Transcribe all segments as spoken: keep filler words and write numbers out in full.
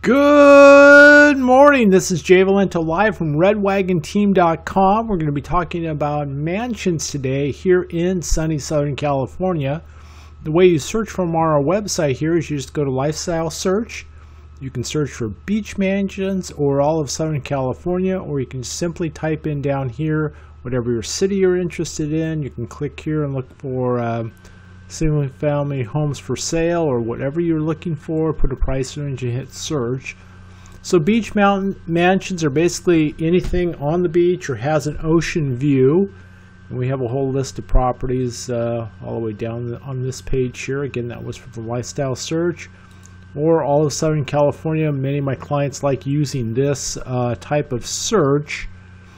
Good morning. This is Jay Valento live from red wagon team dot com. We're going to be talking about mansions today here in sunny Southern California. The way you search from our website here is you just go to lifestyle search. You can search for beach mansions or all of Southern California, or you can simply type in down here whatever your city you're interested in. You can click here and look for uh, single family homes for sale or whatever you're looking for. Put a price range and hit search. So beach mountain mansions are basically anything on the beach or has an ocean view. And we have a whole list of properties uh, all the way down the, on this page here. Again, that was for the lifestyle search or all of Southern California. Many of my clients like using this uh, type of search,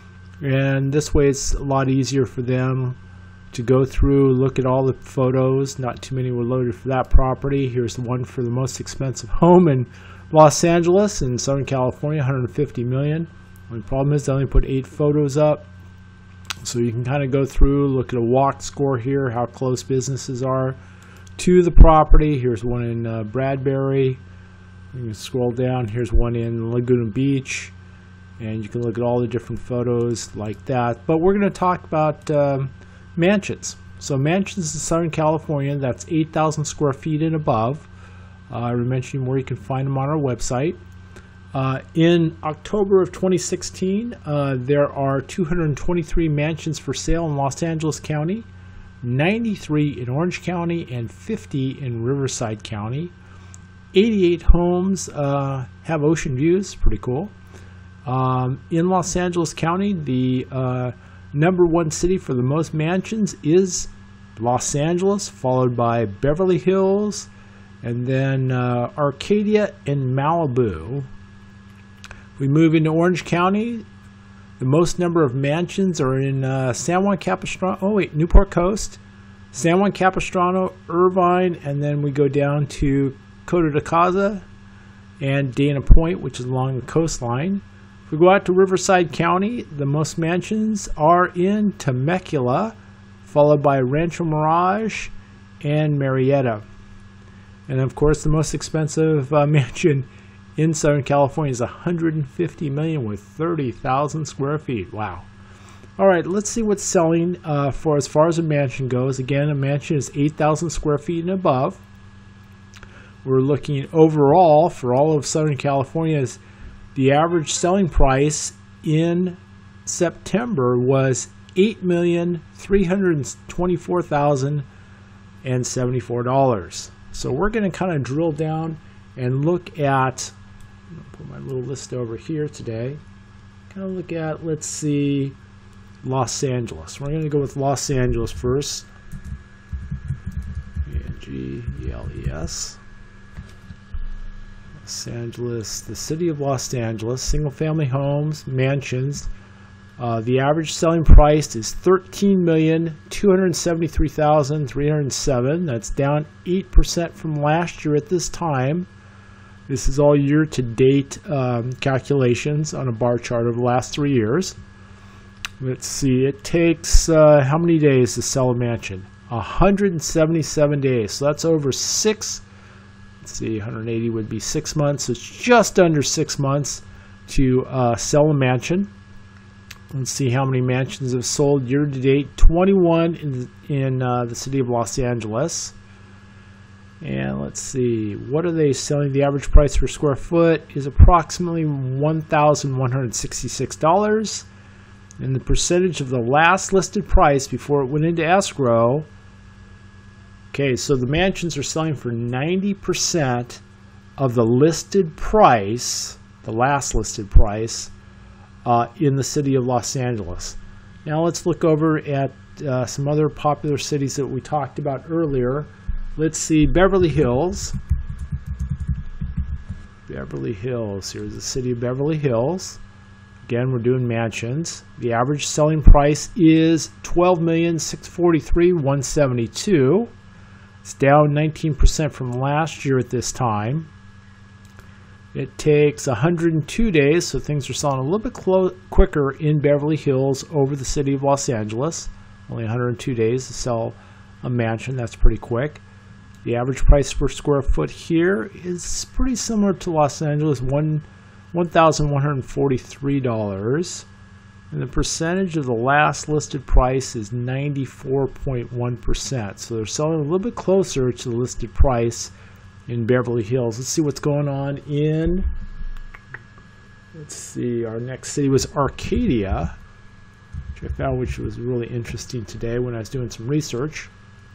and this way it's a lot easier for them to go through, look at all the photos. Not too many were loaded for that property. Here's the one for the most expensive home in Los Angeles in Southern California, one hundred fifty million dollars. The problem is they only put eight photos up. So you can kind of go through, look at a walk score here, how close businesses are to the property. Here's one in uh, Bradbury. You can scroll down. Here's one in Laguna Beach. And you can look at all the different photos like that. But we're going to talk about um, mansions. So mansions in Southern California, that's eight thousand square feet and above. Uh, I mentioned where you can find them on our website. Uh, in October of twenty sixteen, uh, there are two hundred twenty-three mansions for sale in Los Angeles County, ninety-three in Orange County, and fifty in Riverside County. eighty-eight homes uh, have ocean views. Pretty cool. Um, in Los Angeles County, the uh, number one city for the most mansions is Los Angeles, followed by Beverly Hills, and then uh, Arcadia and Malibu. We move into Orange County. The most number of mansions are in uh, San Juan Capistrano, oh wait, Newport Coast, San Juan Capistrano, Irvine, and then we go down to Costa de Caza and Dana Point, which is along the coastline. If we go out to Riverside County, the most mansions are in Temecula, followed by Rancho Mirage and Marietta. And of course, the most expensive uh, mansion in Southern California is one hundred fifty million dollars with thirty thousand square feet. Wow. All right, let's see what's selling uh, for as far as a mansion goes. Again, a mansion is eight thousand square feet and above. We're looking overall for all of Southern California. Is the average selling price in September was eight million three hundred twenty-four thousand seventy-four dollars. So we're going to kind of drill down and look at, I'm going to put my little list over here today, kind of look at, let's see, Los Angeles. We're going to go with Los Angeles first. A N G E L E S. Los Angeles, the city of Los Angeles, single-family homes, mansions. Uh, the average selling price is thirteen million two hundred seventy-three thousand three hundred seven dollars. That's down eight percent from last year at this time. This is all year-to-date um, calculations on a bar chart over the last three years. Let's see, it takes uh, how many days to sell a mansion? one hundred seventy-seven days. So that's over six. Let's see, one hundred eighty would be six months. So it's just under six months to uh, sell a mansion. Let's see how many mansions have sold year to date. twenty-one in, in uh, the city of Los Angeles. And let's see, what are they selling? The average price per square foot is approximately one thousand one hundred sixty-six dollars. And the percentage of the last listed price before it went into escrow. Okay, so the mansions are selling for ninety percent of the listed price, the last listed price, Uh, in the city of Los Angeles. Now let's look over at uh, some other popular cities that we talked about earlier. Let's see, Beverly Hills. Beverly Hills. Here's the city of Beverly Hills. Again, we're doing mansions. The average selling price is twelve million six hundred forty-three thousand one hundred seventy-two dollars. It's down nineteen percent from last year at this time. It takes one hundred two days, so things are selling a little bit quicker in Beverly Hills over the city of Los Angeles. Only one hundred two days to sell a mansion. That's pretty quick. The average price per square foot here is pretty similar to Los Angeles, one thousand one hundred forty-three dollars. And the percentage of the last listed price is ninety-four point one percent. So they're selling a little bit closer to the listed price in Beverly Hills. Let's see what's going on in, let's see, our next city was Arcadia, which I found which was really interesting today when I was doing some research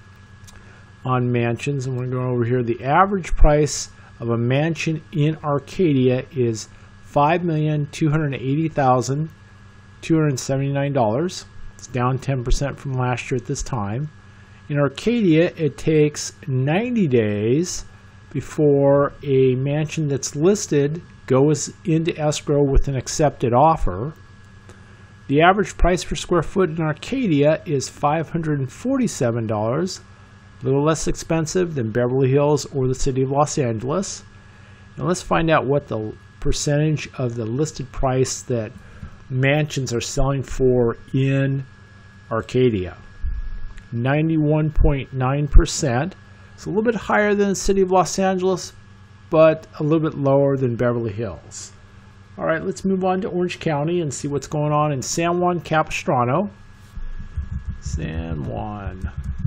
on mansions. And we're going over here. The average price of a mansion in Arcadia is five million two hundred eighty thousand two hundred seventy-nine dollars. It's down ten percent from last year at this time. In Arcadia, it takes ninety days before a mansion that's listed goes into escrow with an accepted offer. The average price per square foot in Arcadia is five hundred forty-seven dollars, a little less expensive than Beverly Hills or the city of Los Angeles. Now let's find out what the percentage of the listed price that mansions are selling for in Arcadia. ninety-one point nine percent. It's a little bit higher than the city of Los Angeles, but a little bit lower than Beverly Hills. All right, let's move on to Orange County and see what's going on in San Juan Capistrano. San Juan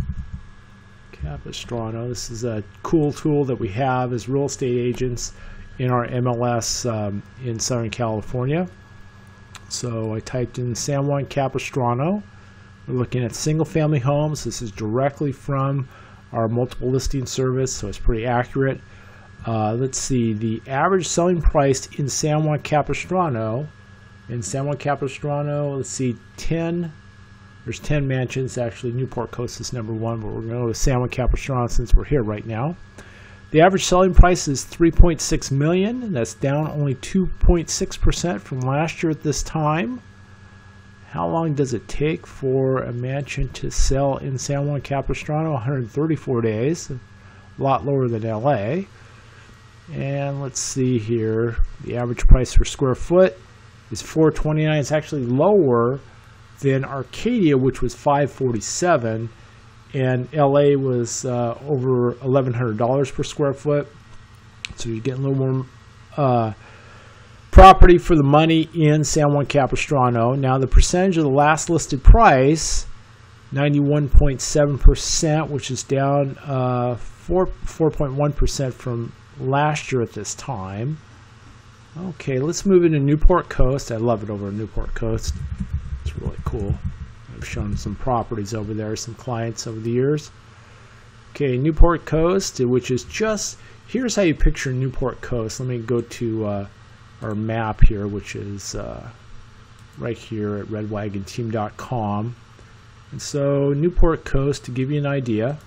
Capistrano. This is a cool tool that we have as real estate agents in our M L S um, in Southern California. So I typed in San Juan Capistrano. We're looking at single family homes. This is directly from our multiple listing service, so it's pretty accurate. Uh, let's see, the average selling price in San Juan Capistrano, in San Juan Capistrano, let's see, ten, there's ten mansions. Actually, Newport Coast is number one, but we're going to go to San Juan Capistrano since we're here right now. The average selling price is three point six million dollars. That's down only two point six percent from last year at this time. How long does it take for a mansion to sell in San Juan Capistrano? one hundred thirty-four days, a lot lower than L A. And let's see here, the average price per square foot is four twenty-nine. It's actually lower than Arcadia, which was five forty-seven, and L A was uh, over eleven hundred dollars per square foot. So you're getting a little more uh, property for the money in San Juan Capistrano. Now the percentage of the last listed price, ninety-one point seven percent, which is down uh, four point one percent from last year at this time. Okay, let's move into Newport Coast. I love it over in Newport Coast. It's really cool. I've shown some properties over there, some clients over the years. Okay, Newport Coast, which is just, here's how you picture Newport Coast. Let me go to uh, our map here, which is uh, right here at red wagon team dot com. And so Newport Coast, to give you an idea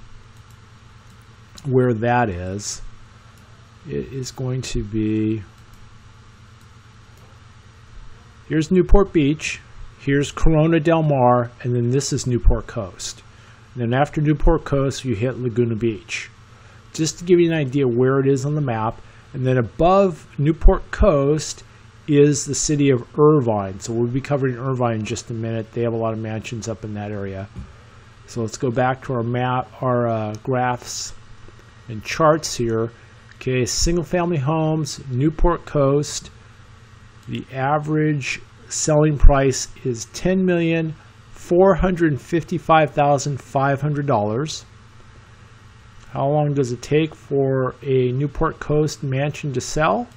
where that is, it is going to be, here's Newport Beach, here's Corona Del Mar, and then this is Newport Coast. And then after Newport Coast, you hit Laguna Beach. Just to give you an idea where it is on the map. And then above Newport Coast is the city of Irvine. So we'll be covering Irvine in just a minute. They have a lot of mansions up in that area. So let's go back to our map, our uh, graphs and charts here. Okay, single family homes, Newport Coast. The average selling price is ten million four hundred fifty-five thousand five hundred dollars. How long does it take for a Newport Coast mansion to sell?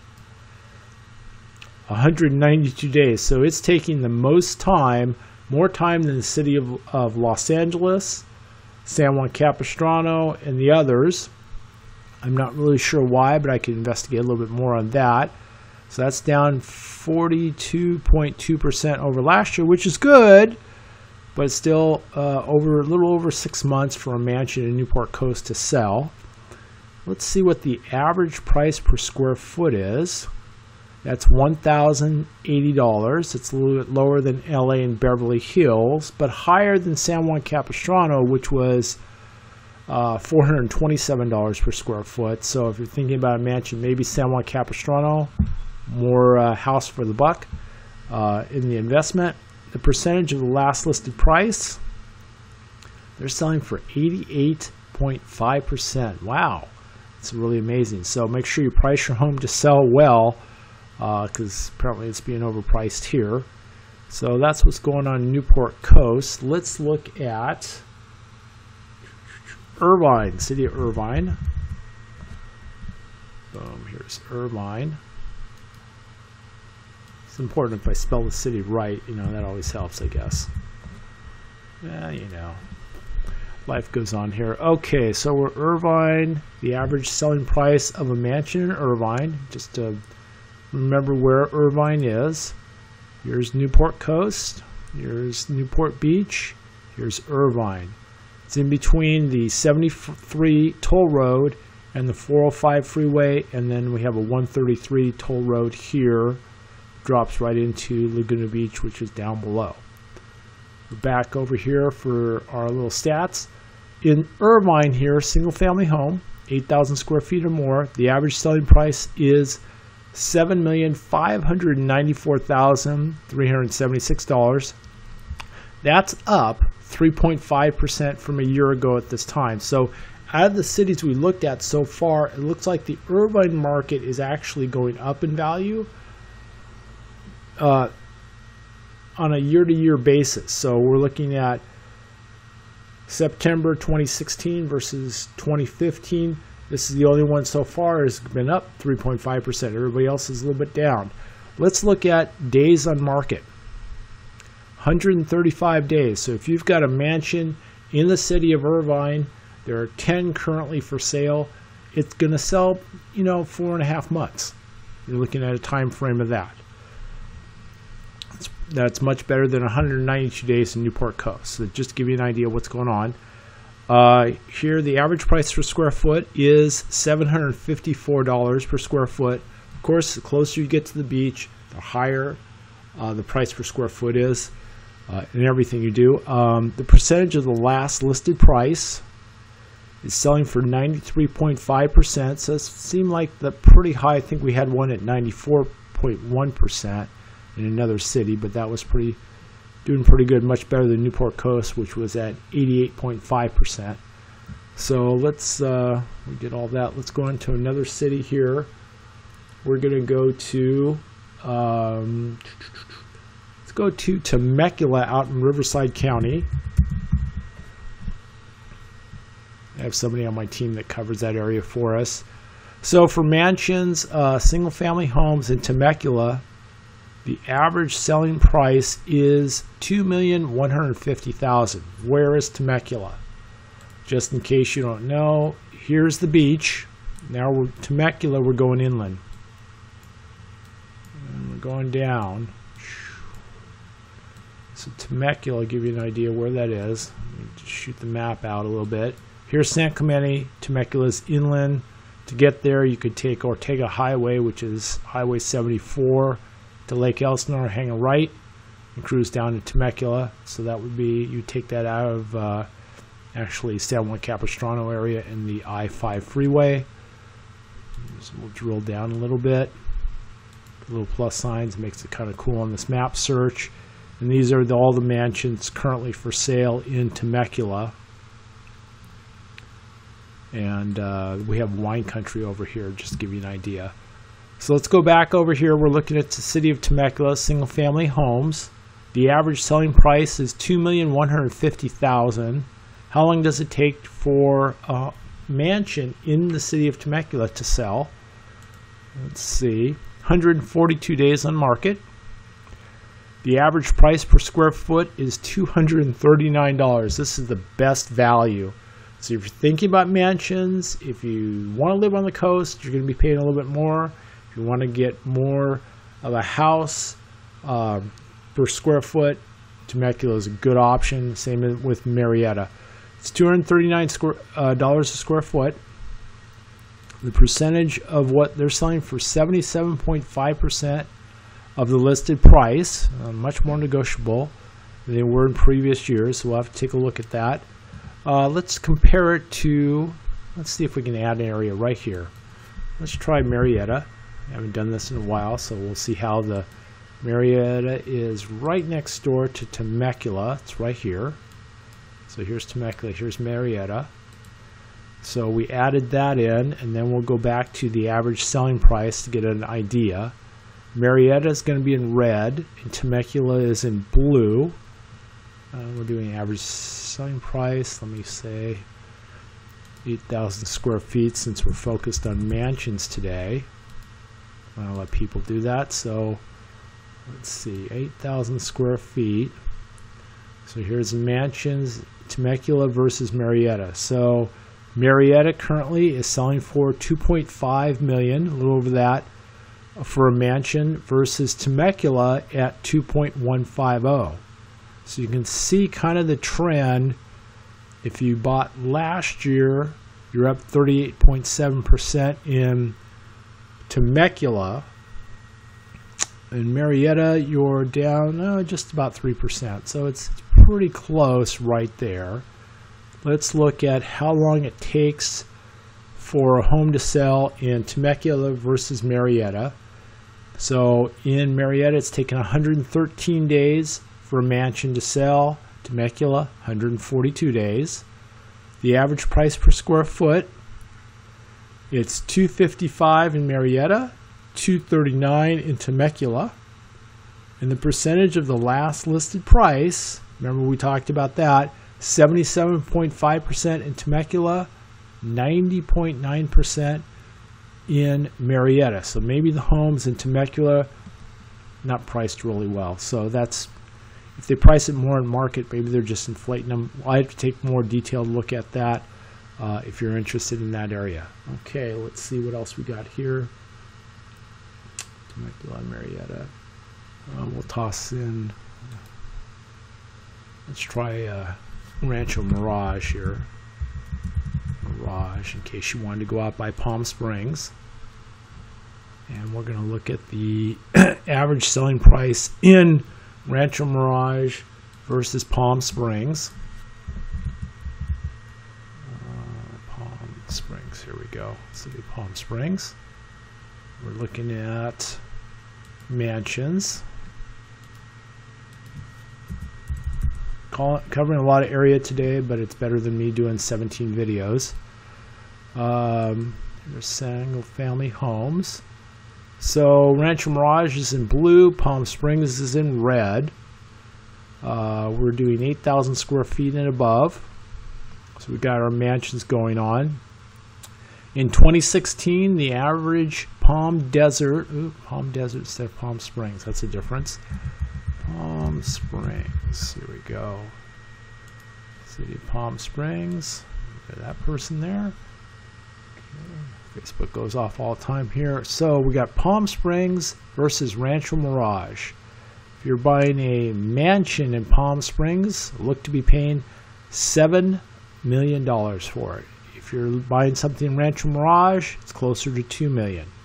one hundred ninety-two days. So it's taking the most time, more time than the city of, of Los Angeles, San Juan Capistrano, and the others. I'm not really sure why, but I can investigate a little bit more on that. So that's down forty-two point two percent over last year, which is good, but it's still uh, over a little over six months for a mansion in Newport Coast to sell. Let's see what the average price per square foot is. That's one thousand eighty dollars. It's a little bit lower than L A and Beverly Hills, but higher than San Juan Capistrano, which was uh, four hundred twenty-seven dollars per square foot. So if you're thinking about a mansion, maybe San Juan Capistrano, more uh, house for the buck uh, in the investment. The percentage of the last listed price, they're selling for eighty-eight point five percent. Wow, it's really amazing. So make sure you price your home to sell well, because uh, apparently it's being overpriced here. So that's what's going on in Newport Coast. Let's look at Irvine, city of Irvine. Boom, here's Irvine. It's important if I spell the city right, you know, that always helps, I guess. Yeah, you know, life goes on here. Okay, so we're Irvine, the average selling price of a mansion in Irvine, just to remember where Irvine is. Here's Newport Coast, here's Newport Beach, here's Irvine. It's in between the seventy-three toll road and the four oh five freeway, and then we have a one thirty-three toll road here. Drops right into Laguna Beach, which is down below. We're back over here for our little stats. In Irvine here, single family home, eight thousand square feet or more. The average selling price is seven million five hundred ninety-four thousand three hundred seventy-six dollars. That's up three point five percent from a year ago at this time. So out of the cities we looked at so far, it looks like the Irvine market is actually going up in value uh, on a year-to-year basis. So we're looking at September twenty sixteen versus twenty fifteen. This is the only one so far has been up three point five percent. Everybody else is a little bit down. Let's look at days on market. one hundred thirty-five days. So if you've got a mansion in the city of Irvine, there are ten currently for sale. It's going to sell, you know, four and a half months. You're looking at a time frame of that. That's, that's much better than one hundred ninety-two days in Newport Coast. So just to give you an idea of what's going on. Uh, here, the average price per square foot is seven hundred fifty-four dollars per square foot. Of course, the closer you get to the beach, the higher uh, the price per square foot is uh, in everything you do. Um, the percentage of the last listed price is selling for ninety-three point five percent. So it seemed like the pretty high. I think we had one at ninety-four point one percent in another city, but that was pretty doing pretty good, much better than Newport Coast, which was at eighty-eight point five percent. So let's, uh, we did all that. Let's go into another city here. We're going to go to, um, let's go to Temecula out in Riverside County. I have somebody on my team that covers that area for us. So for mansions, uh, single family homes in Temecula, the average selling price is two million one hundred fifty thousand dollars. Where is Temecula? Just in case you don't know, here's the beach. Now we're Temecula, we're going inland. And we're going down. So Temecula, I'll give you an idea where that is. Let me just shoot the map out a little bit. Here's San Clemente. Temecula's inland. To get there, you could take Ortega Highway, which is Highway seventy-four, to Lake Elsinore, hang a right, and cruise down to Temecula. So that would be, you take that out of uh, actually San Juan Capistrano area in the I five freeway. So we'll drill down a little bit. The little plus signs makes it kind of cool on this map search. And these are the, all the mansions currently for sale in Temecula. And uh, we have wine country over here, just to give you an idea. So let's go back over here. We're looking at the city of Temecula, single family homes. The average selling price is two million one hundred fifty thousand dollars. How long does it take for a mansion in the city of Temecula to sell? Let's see, one hundred forty-two days on market. The average price per square foot is two hundred thirty-nine dollars. This is the best value. So if you're thinking about mansions, if you want to live on the coast, you're going to be paying a little bit more. If you want to get more of a house uh, per square foot, Temecula is a good option. Same with Marietta. It's two hundred thirty-nine dollars square, uh, dollars a square foot. The percentage of what they're selling for seventy-seven point five percent of the listed price, uh, much more negotiable than they were in previous years. So we'll have to take a look at that. Uh, let's compare it to, let's see if we can add an area right here. Let's try Marietta. I haven't done this in a while, so we'll see how the Marietta is right next door to Temecula. It's right here. So here's Temecula, here's Marietta. So we added that in, and then we'll go back to the average selling price to get an idea. Marietta is going to be in red, and Temecula is in blue. Uh, we're doing average selling price, let me say eight thousand square feet, since we're focused on mansions today. I'll let people do that. So let's see, eight thousand square feet. So here's the mansions, Temecula versus Marietta. So Marietta currently is selling for two point five million dollars, a little over that, for a mansion, versus Temecula at two point one five zero. So you can see kind of the trend. If you bought last year, you're up thirty-eight point seven percent in Temecula. In Marietta, you're down uh, just about three percent. So it's pretty close right there. Let's look at how long it takes for a home to sell in Temecula versus Marietta. So in Marietta, it's taken one hundred thirteen days for a mansion to sell. Temecula, one hundred forty-two days. The average price per square foot, it's two hundred fifty-five in Marietta, two hundred thirty-nine in Temecula. And the percentage of the last listed price, remember we talked about that, seventy-seven point five percent in Temecula, ninety point nine percent in Marietta. So maybe the homes in Temecula not priced really well. So that's, if they price it more in market, maybe they're just inflating them. I have to take a more detailed look at that uh, if you're interested in that area. Okay, let's see what else we got here. Temecula, Marietta. Uh, we'll toss in, let's try uh, Rancho Mirage here. Mirage, in case you wanted to go out by Palm Springs. And we're going to look at the average selling price in Rancho Mirage versus Palm Springs. Uh, Palm Springs, here we go. City of Palm Springs. We're looking at mansions. Call, covering a lot of area today, but it's better than me doing seventeen videos. Um, here's single family homes. So Rancho Mirage is in blue, Palm Springs is in red. Uh, we're doing eight thousand square feet and above. So we've got our mansions going on. In twenty sixteen, the average Palm Desert, ooh, Palm Desert instead of Palm Springs, that's a difference. Palm Springs, here we go. City of Palm Springs, look at that person there. Okay. Facebook goes off all the time here. So we got Palm Springs versus Rancho Mirage. If you're buying a mansion in Palm Springs, look to be paying seven million dollars for it. If you're buying something in Rancho Mirage, it's closer to two million dollars.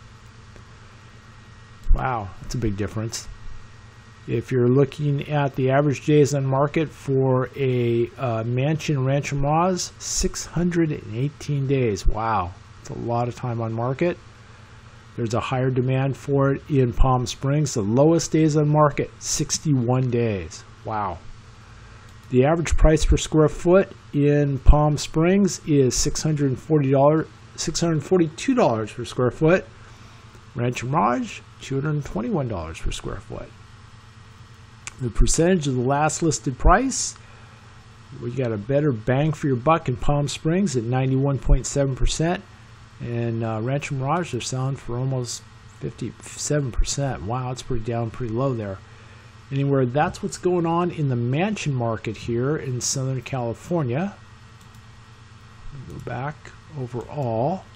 Wow, that's a big difference. If you're looking at the average days on market for a uh, mansion in Rancho Mirage, six hundred eighteen days. Wow, it's a lot of time on market. There's a higher demand for it in Palm Springs. The lowest days on market, sixty-one days. Wow. The average price per square foot in Palm Springs is six hundred forty dollars, six hundred forty-two dollars per square foot. Rancho Mirage, two hundred twenty-one dollars per square foot. The percentage of the last listed price, we got a better bang for your buck in Palm Springs at ninety-one point seven percent. And uh, Rancho Mirage, they're selling for almost fifty-seven percent. Wow, it's pretty down, pretty low there. Anyway, that's what's going on in the mansion market here in Southern California. Go back overall.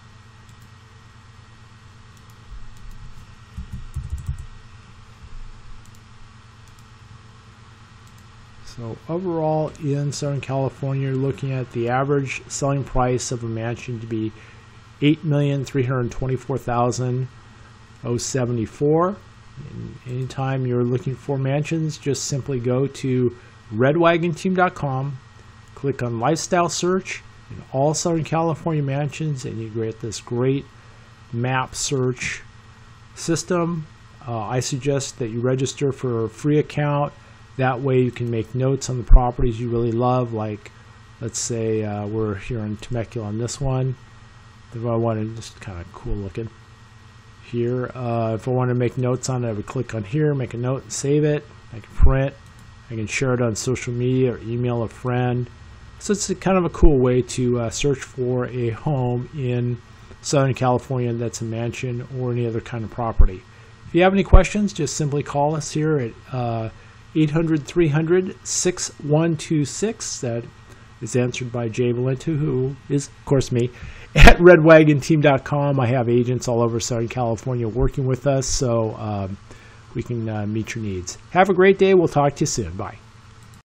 So overall in Southern California, you're looking at the average selling price of a mansion to be eight million three hundred twenty-four thousand seventy-four. Anytime you're looking for mansions, just simply go to red wagon team dot com, click on lifestyle search in all Southern California mansions, and you get this great map search system. Uh, I suggest that you register for a free account. That way you can make notes on the properties you really love, like let's say uh, we're here in Temecula on this one. If I want to, just kind of cool looking here. Uh, if I want to make notes on it, I would click on here, make a note, and save it. I can print. I can share it on social media or email a friend. So it's a kind of a cool way to uh, search for a home in Southern California that's a mansion or any other kind of property. If you have any questions, just simply call us here at uh, eight hundred, three hundred, six one two six. That is answered by Jay Valento, who is, of course, me. At red wagon team dot com, I have agents all over Southern California working with us, so um, we can uh, meet your needs. Have a great day. We'll talk to you soon. Bye.